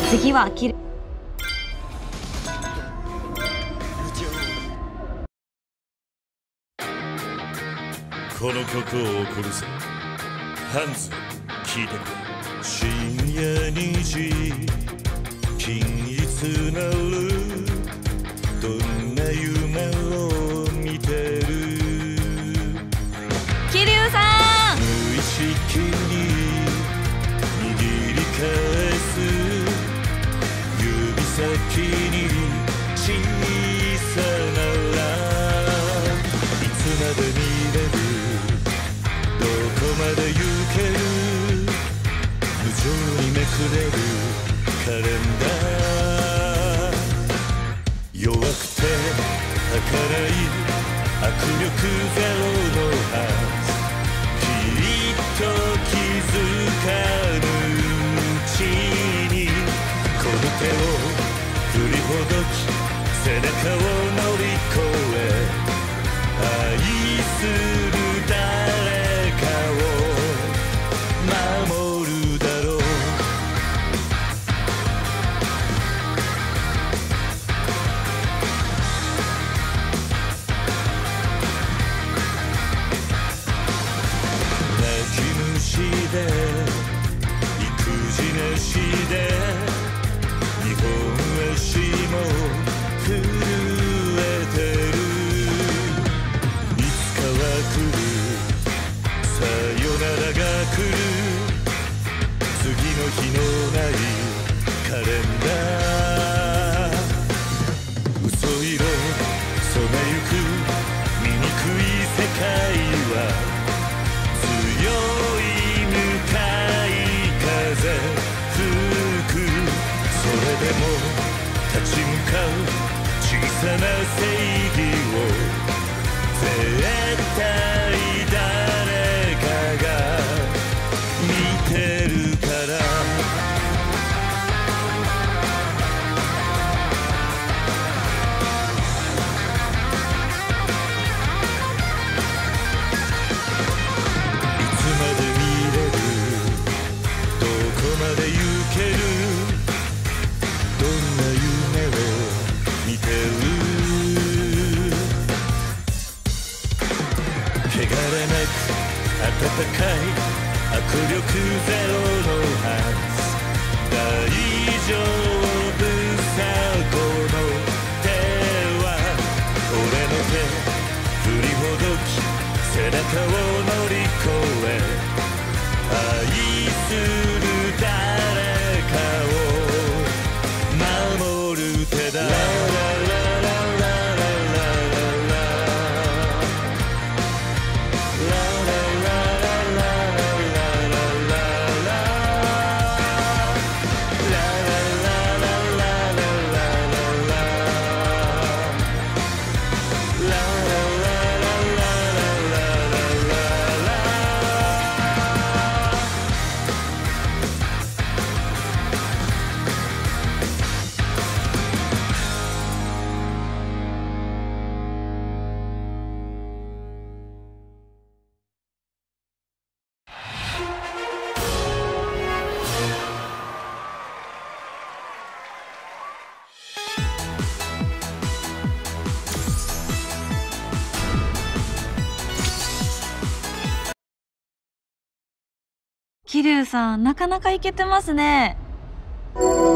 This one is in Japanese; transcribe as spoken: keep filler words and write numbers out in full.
次は切る。 この曲を送るぜ。ハンズ、聴いてくれ。深夜にじ、均一なるどんな夢を見てる。 桐生さん、 無意識に握り返す指先に小さならいつまで見れる、どこまで行ける、無情にめくれるカレンダー。弱くて儚い握力ゼロのはず、きっと気づかぬうちにこの手を振りほどき、背中を乗り越え愛する誰かを守るだろう。泣き虫で育児なしで日本足も震えてる。いつかは来る、さよならが来る、次の日のないカレンダー。嘘色染めゆく醜い世界は強い向かい風吹く。それでも立ち向かう小さな正義を絶対誰かが見てるから。温かい握力ゼロのはず、大丈夫さこの手は。俺の手振りほどき、背中を乗り越え愛する誰かを守る手だ。 桐生さん、なかなかイケてますね。